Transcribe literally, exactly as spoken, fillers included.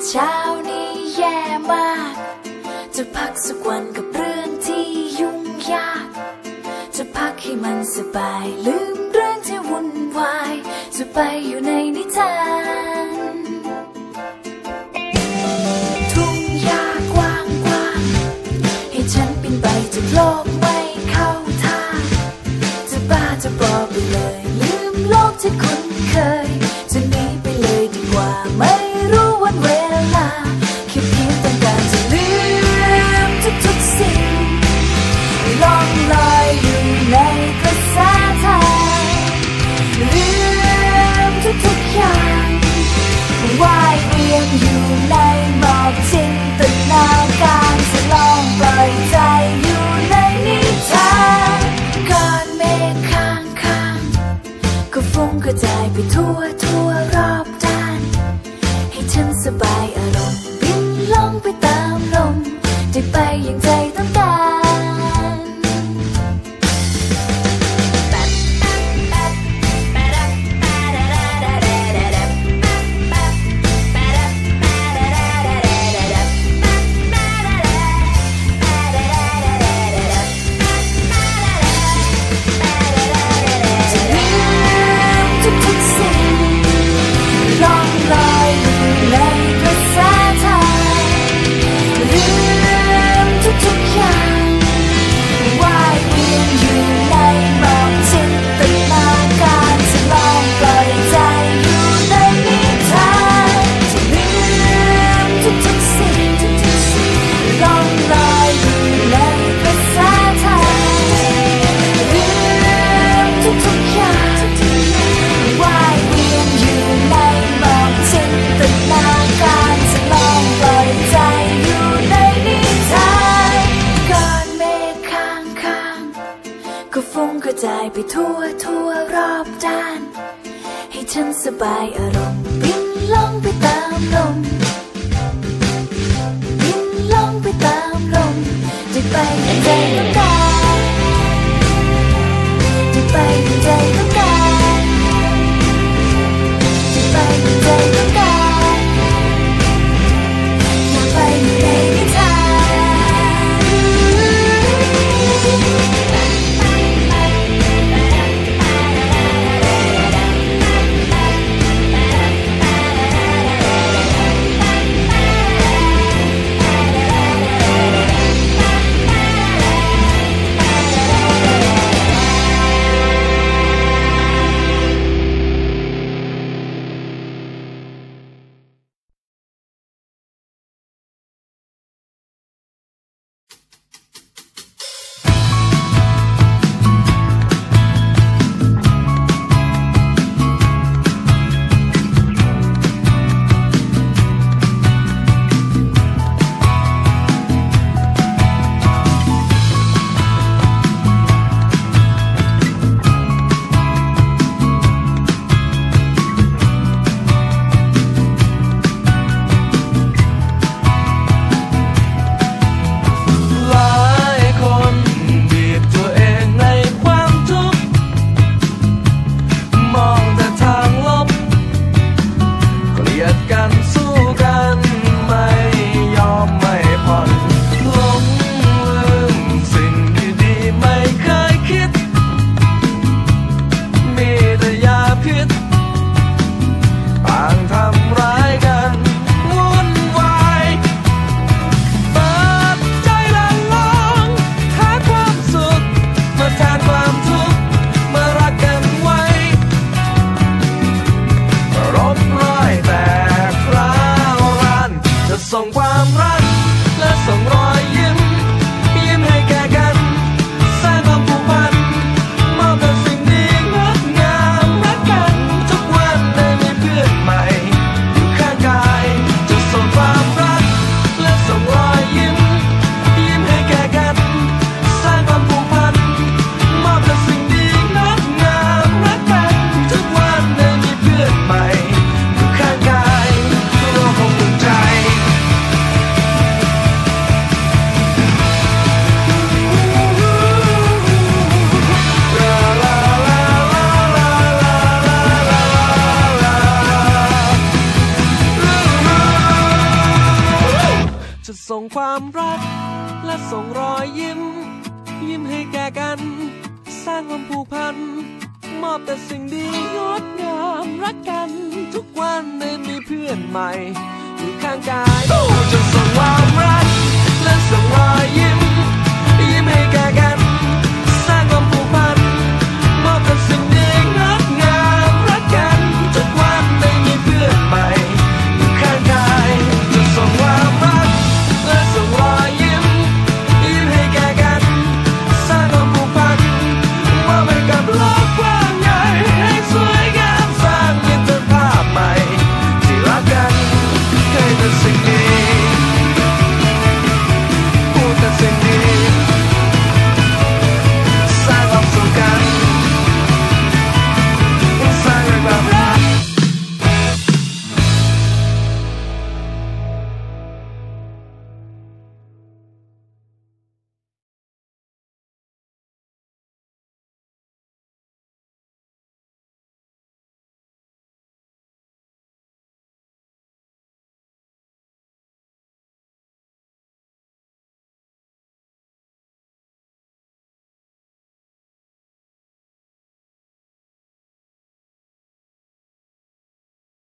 เช้านี้แย่มากจะพักสักวันกับเรื่องที่ยุ่งยากจะพักให้มันสบายลืมเรื่องที่วุ่นวายจะไปอยู่ในนิทานทุ่งหญ้ากว้างกว้างให้ฉันบินไปจากโลกไม่เข้าทางจะบ้าจะบอไปเลยลืมโลกที่คุ้นเคยจะหนีไปเลยดีกว่าไม่รู้วันเวลาแค่เพียงต้องการจะลืมทุกๆสิ่งล่องลอยอยู่ในกระแสทางลืมทุกๆอย่างว่ายเวียนอยู่ในหมอกจินตนาการจะลองปล่อยใจอยู่ในนิทานก้อนเมฆข้างข้างก็ฟุ้งกระจายไปทั่วทั่วรอบด้านให้ฉันสบายอารมณ์บินล่องไปตามลมได้ไปอย่างใจต้องการกระจายไปทั่วทั่วรอบด้านให้ฉันสบายอารมณ์บินล่องไปตามลมบินล่องไปตามลมได้ไปอย่างใจต้องการได้ไปอย่างใจต้องการได้ไปอย่างใจต้องการอยากไปอยู่ในนิทานความรักและส่งรอยยิ้มยิ้มให้แก่กันสร้างความผูกพันมอบแต่สิ่งดีงดงามรักกันทุกวันได้มีเพื่อนใหม่อยู่ข้างกายจะส่งความ